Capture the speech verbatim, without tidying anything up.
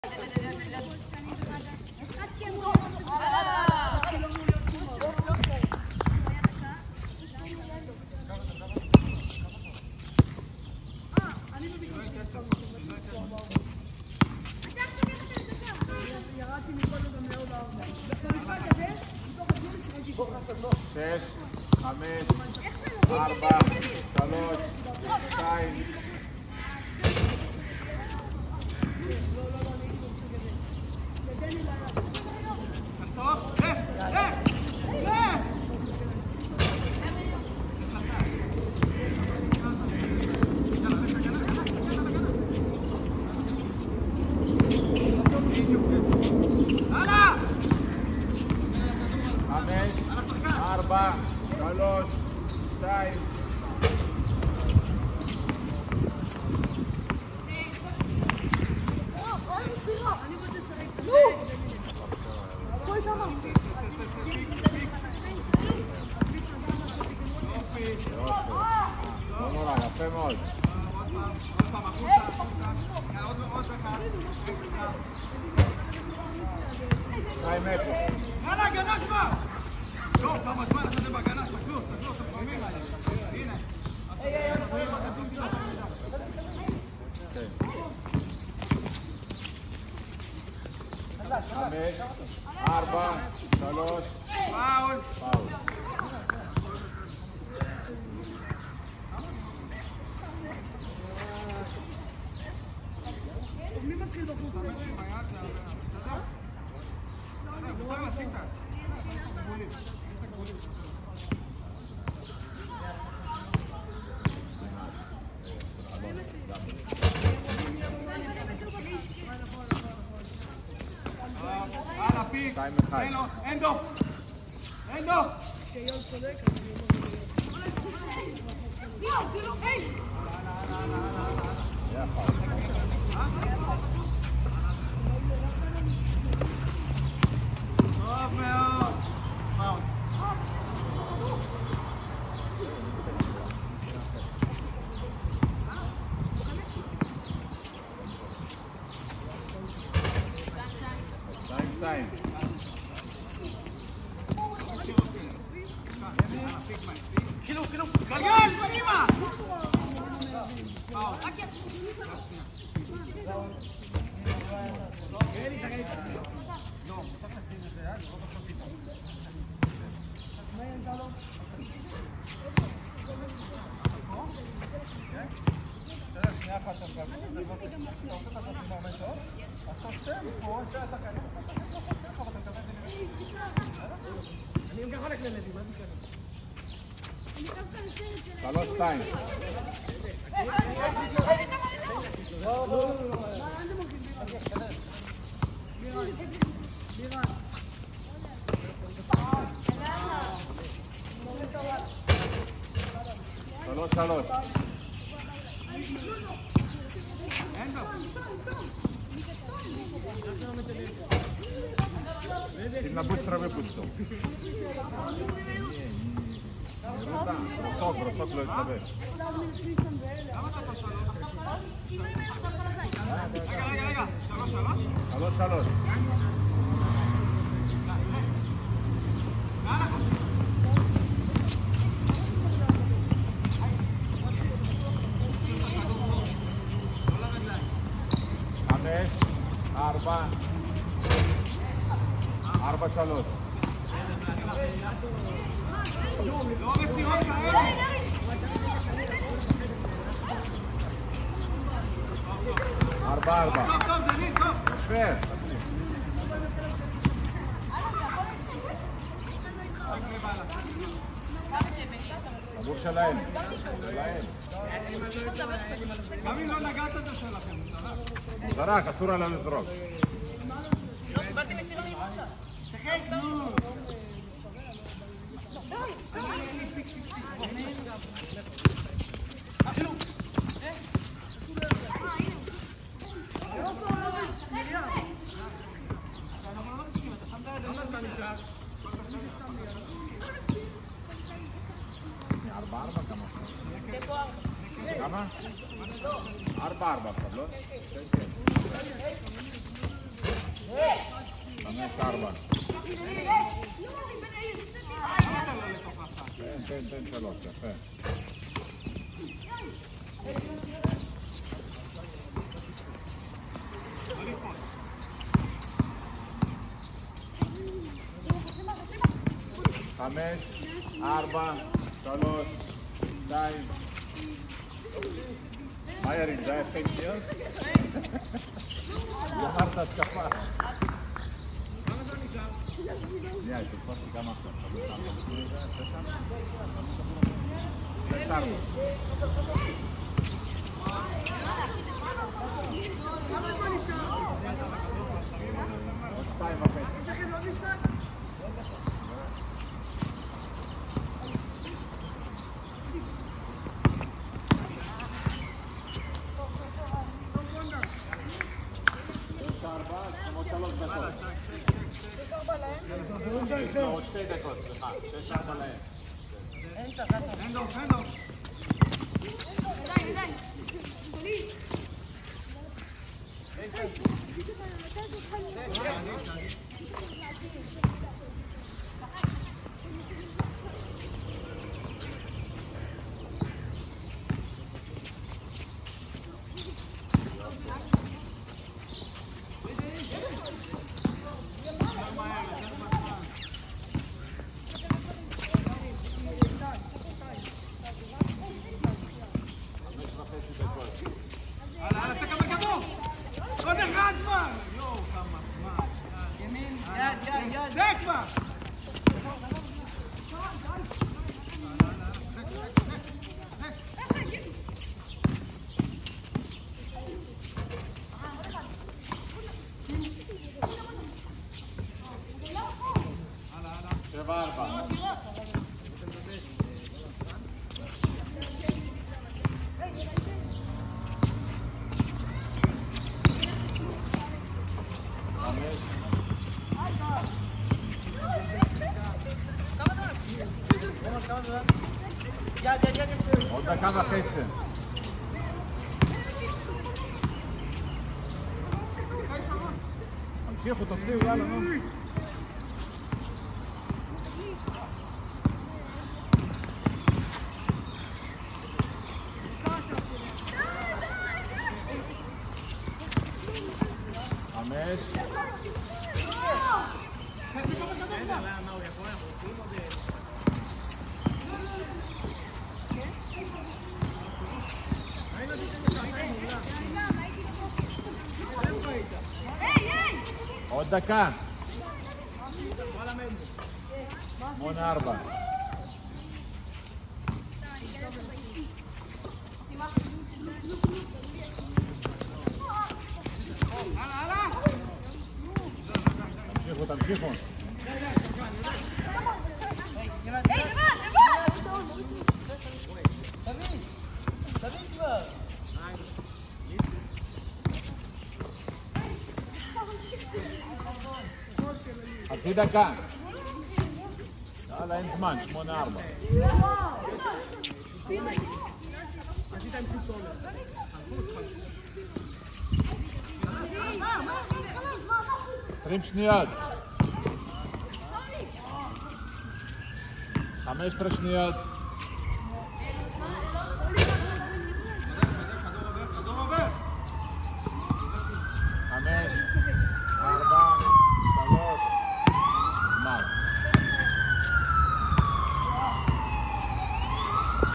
שש, חמש, ארבע, שלוש, שתיים. ארבע, שלוש, שתיים. לא נורא, יפה מאוד. שתיים אפס. יאללה, הגנה כבר! לא, כמה זמן אתה זה בהגנה, תקלוס, תקלוס, תפעמים עליי. הנה. חמש, ארבע, שלוש, פאול. פאול. מי מתחיל בחוץ? חמש עם היד, בסדר? מותר לשים את הגבולים. את הגבולים. הלאה, פיק. אין דו. אין דו. טוב מאוד. פאול. שתיים, שתיים. חילוק, חילוק. גלגל, פנימה. פאול. לא, מותר לשים את זה, אני לא חושב טיפה. מה ינדה לו? בסדר, שנייה אחת אתה עושה את הפסים בהרבה טוב, עכשיו שתי מפה, שתי השחקנים, אתה צריך לעשות ככה ואתה מקבל את זה. אני גם ככה לכלי לוי, מה זה שני? שלוש, שתיים. לא, לא, לא. בירן. שלוש, שלוש. אין דו. Сильно быстро выпустил. Ерунда. Бросок, бросок לא יתקבל. למה אתה פה שלוש? רגע, רגע, רגע. שלוש, שלוש? שלוש, שלוש. חמש, ארבע, ארבע, שלוש. לא מסירות כאלה. ארבע, ארבע. טוב, טוב, דניס, טוב. יפה. עבור שלהם. שלהם. גם אם לא נגעת זה שלכם, הוא זרק. זרק, אסור עליו לזרוק. לא קיבלתי מסירה ממך. שחק, נו. ארבע, ארבע כמה? כמה? ארבע, ארבע עכשיו, לא? כן, כן. ארבע. תן, תן, תן שלוש, יפה. חמש, ארבע, שלוש, שתיים. מה יריב, זה היה שתי שניות? גמרת התקפה. כמה זמן נשאר? שנייה, תתפסתי גם עכשיו. שש ארבע. כמה זמן נשאר? עוד שתיים וחצי. יש לכם עוד משחק? שש ארבע, עוד שלוש דקות. שש ארבע להם? לא, עוד שתי דקות, סליחה. שש ארבע להם. אין סך, אין סך. אין דור, אין דור. די, די. הלאה, הלאה, תקבל כדור! עוד אחד כבר! יואו, כמה זמן. ימין, יד, יד, יד. זה כבר! שבע ארבע. יד, יד, יד. עוד דקה וחצי. תמשיכו, תוציאו, יאללה, נו. חמש. עוד דקה. שמונה ארבע. תמשיכו, תמשיכו. היי, לבד, לבד! תביא, תביא כבר. חצי דקה. יאללה, אין זמן, שמונה ארבע. עשרים שניות. חמש עשרה שניות.